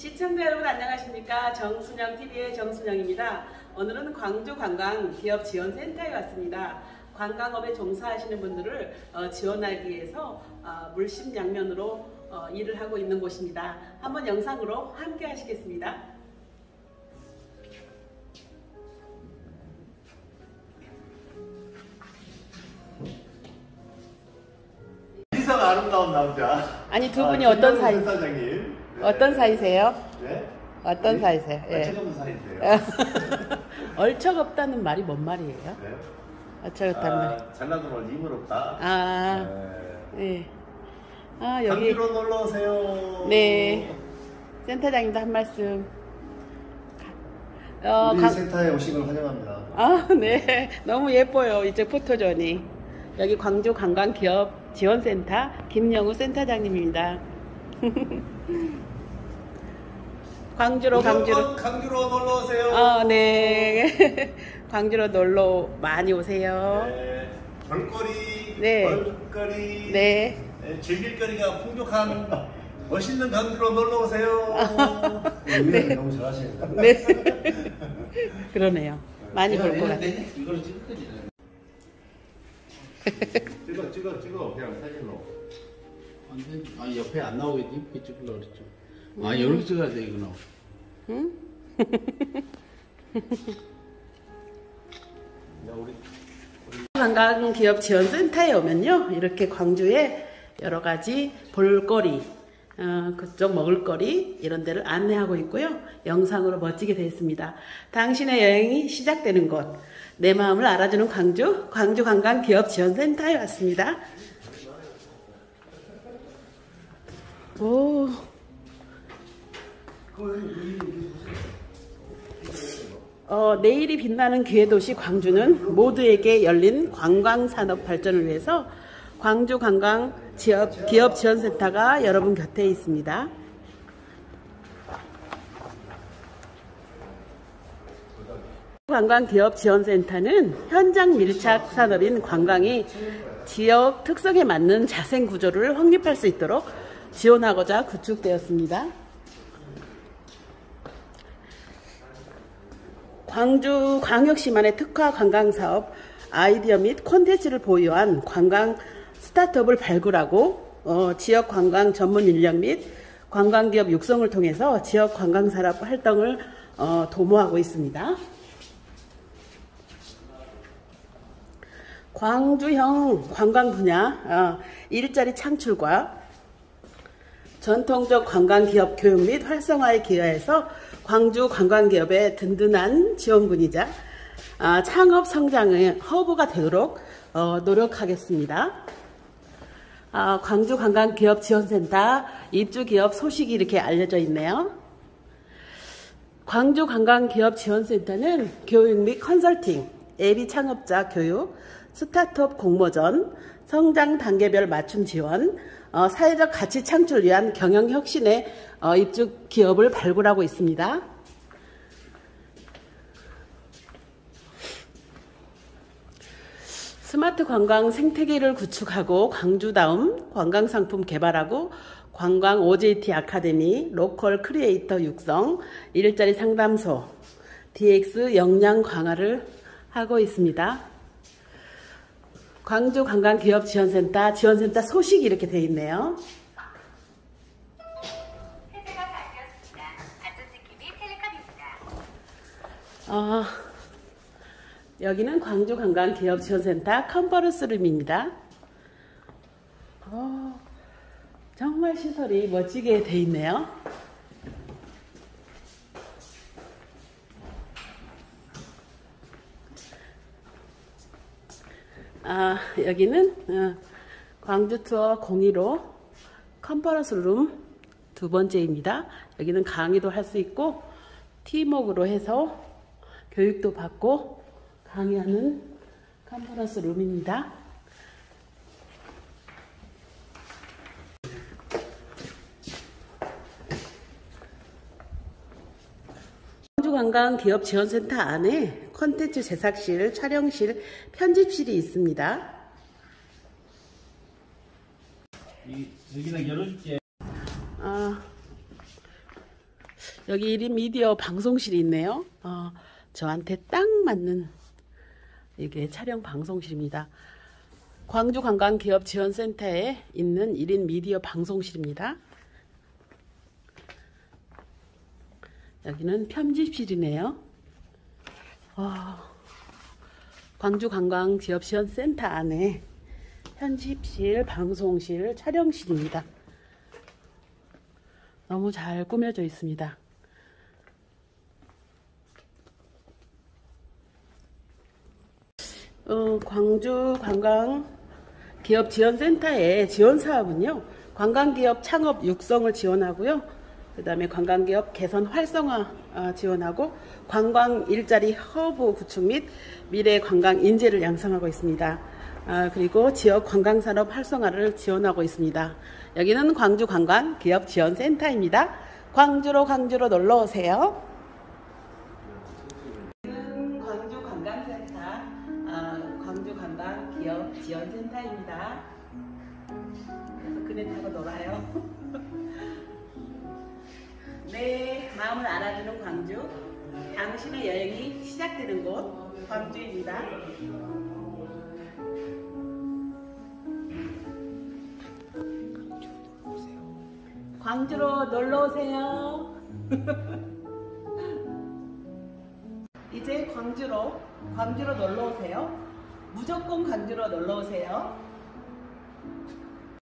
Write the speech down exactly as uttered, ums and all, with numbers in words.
시청자 여러분 안녕하십니까? 정순영티비의 정순영입니다. 오늘은 광주관광기업지원센터에 왔습니다. 관광업에 종사하시는 분들을 어, 지원하기 위해서 어, 물심양면으로 어, 일을 하고 있는 곳입니다. 한번 영상으로 함께 하시겠습니다. 이상 아름다운 남자. 아니 두 분이 아, 어떤 사이? 센터장님. 네. 어떤 사이세요? 네? 어떤 네? 사이세요? 아, 예. 최근 사이인데요. 얼척없다는 말이 뭔 말이에요? 네. 얼척없다는 아, 말. 잘나는 걸 힘을 없다. 아, 네. 예. 아 여기. 광주로 놀러 오세요. 네. 센터장님도 한 말씀. 어, 우리 강... 센터에 오신 걸 환영합니다. 아, 네. 너무 예뻐요. 이제 포토존이. 여기 광주관광기업지원센터 김영우 센터장님입니다. 광주로 광주로 광주로 놀러 오세요. 아, 네. 광주로 놀러 많이 오세요. 네. 볼거리, 네. 볼거리, 네. 네. 즐길거리가 풍족한 멋있는 광주로 놀러 오세요. 네. 너무 잘하시는데. 네. 그러네요. 많이 볼 것 같아요. 이걸 찍을 거지. 찍어, 찍어, 찍어. 그냥 사진로. 아, 옆에 안 나오겠지? 이렇게 찍으려고 그랬죠. 아, 이렇게 찍어야 돼, 이거는. 응? 관광기업지원센터에 오면요, 이렇게 광주에 여러 가지 볼거리, 어, 그쪽 먹을거리 이런 데를 안내하고 있고요. 영상으로 멋지게 되어 있습니다. 당신의 여행이 시작되는 곳, 내 마음을 알아주는 광주, 광주관광기업지원센터에 왔습니다. 오. 어, 내일이 빛나는 기회도시 광주는 모두에게 열린 관광산업 발전을 위해서 광주관광기업지원센터가 여러분 곁에 있습니다. 관광기업지원센터는 현장 밀착 산업인 관광이 지역 특성에 맞는 자생 구조를 확립할 수 있도록 지원하고자 구축되었습니다. 광주광역시만의 특화 관광사업 아이디어 및 콘텐츠를 보유한 관광 스타트업을 발굴하고 어, 지역 관광 전문 인력 및 관광기업 육성을 통해서 지역 관광산업 활동을 어, 도모하고 있습니다. 광주형 관광 분야 어, 일자리 창출과 전통적 관광기업 교육 및 활성화에 기여해서 광주 관광기업의 든든한 지원군이자 아, 창업 성장의 허브가 되도록 어, 노력하겠습니다. 아, 광주관광기업지원센터 입주기업 소식이 이렇게 알려져 있네요. 광주관광기업지원센터는 교육 및 컨설팅, 예비 창업자 교육, 스타트업 공모전, 성장 단계별 맞춤 지원, 어, 사회적 가치 창출을 위한 경영혁신의 어, 입주 기업을 발굴하고 있습니다. 스마트 관광 생태계를 구축하고 광주다움 관광상품 개발하고 관광 오제이티 아카데미, 로컬 크리에이터 육성, 일자리 상담소, 디엑스 역량 강화를 하고 있습니다. 광주관광기업지원센터 지원센터 소식이 이렇게 되어 있네요. 어, 여기는 광주관광기업지원센터 컨퍼런스룸입니다. 어, 정말 시설이 멋지게 되어 있네요. 아, 여기는 어, 광주투어 공일오 컨퍼런스룸 두 번째입니다. 여기는 강의도 할 수 있고 팀워크로 해서 교육도 받고 강의하는 컨퍼런스룸입니다. 광주관광기업지원센터 안에 콘텐츠 제작실, 촬영실, 편집실이 있습니다. 이, 여기는 열어줄게. 아, 여기 일 인 미디어 방송실이 있네요. 어, 저한테 딱 맞는 이게 촬영 방송실입니다. 광주관광기업지원센터에 있는 일 인 미디어 방송실입니다. 여기는 편집실이네요. 어, 광주관광지업지원센터 안에 편집실, 방송실, 촬영실입니다. 너무 잘 꾸며져 있습니다. 어, 광주관광기업지원센터의 지원사업은요, 관광기업 창업 육성을 지원하고요, 그 다음에 관광기업 개선 활성화 지원하고 관광 일자리 허브 구축 및 미래 관광 인재를 양성하고 있습니다. 아, 그리고 지역 관광산업 활성화를 지원하고 있습니다. 여기는 광주관광기업지원센터입니다. 광주로 광주로 놀러오세요. 여기는 광주관광센터, 아, 광주관광기업지원센터입니다. 그래서 그네 타고 놀아요. 내 마음을 알아주는 광주, 당신의 여행이 시작되는 곳 광주입니다. 광주로 놀러오세요. 이제 광주로 광주로 놀러오세요. 무조건 광주로 놀러오세요.